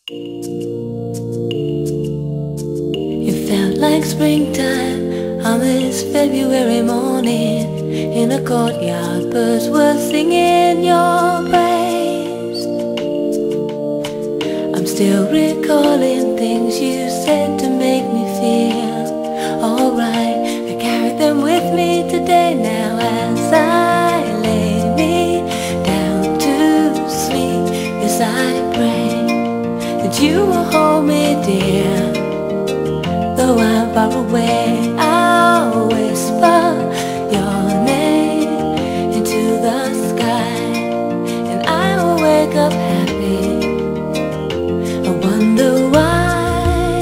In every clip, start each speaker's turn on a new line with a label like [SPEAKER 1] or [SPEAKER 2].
[SPEAKER 1] It felt like springtime on this February morning. In a courtyard, birds were singing your praise. I'm still recalling things you said to make me feel alright. I carry them with me today now as I lay me down to sleep. Yes, I pray that you will hold me dear. Though I'm far away, I'll whisper your name into the sky, and I will wake up happy. I wonder why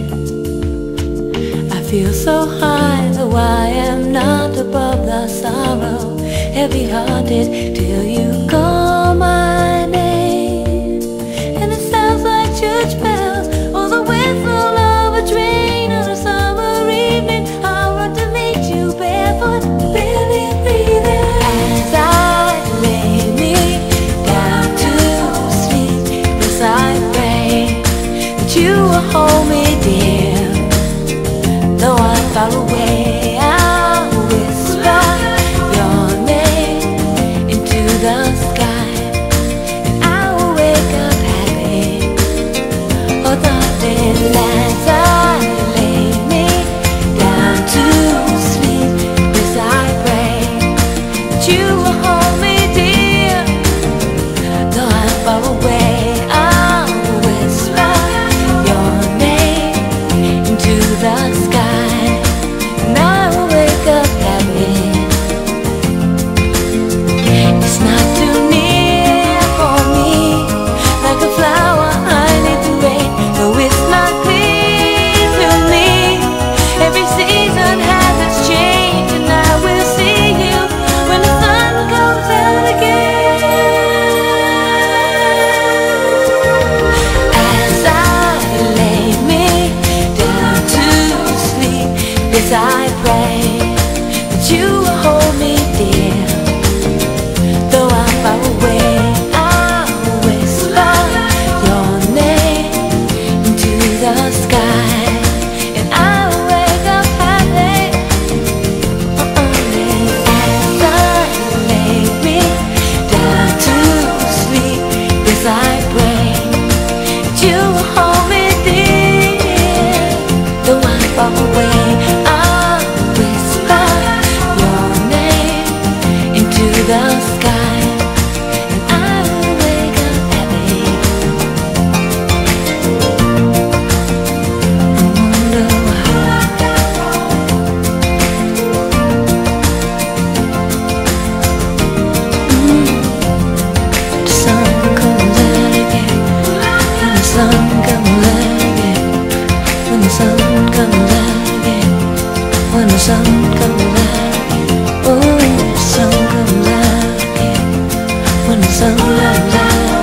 [SPEAKER 1] I feel so high, though I am not above the sorrow. Heavy-hearted till you call my name, and it sounds like church bells or the whistle of a train on a summer evening. I'll run to meet you barefoot, barely breathing, as I lay me down to sleep. Yes, I pray that you will hold me dear. Though I'm far away, I'll whisper your name into the sky, and I will wake up happy. Oh darling, as I lay me down to sleep, yes, I pray that you will hold me dear. Though I'm far away, I'll whisper your name into the sky, and I will wake up happy. It's not too near for me, like a flower I need the rain. Though it's not clear to me, every season has its change, and I will see you when the sun comes out again. As I lay me down to sleep, yes, I pray that you will hold me dear. Though I'm far away, I'll whisper your name into the sky, and I will wake up happy. As I lay me down to sleep, yes, I pray that you will hold me dear. Though I'm far away, I'll whisper your name into the sky, and I will wake up happy. I wonder why. The sun comes out again, when the sun comes out again, when the sun comes out again, when the sun comes out again, oh, when the sun comes out again, when the sun comes out.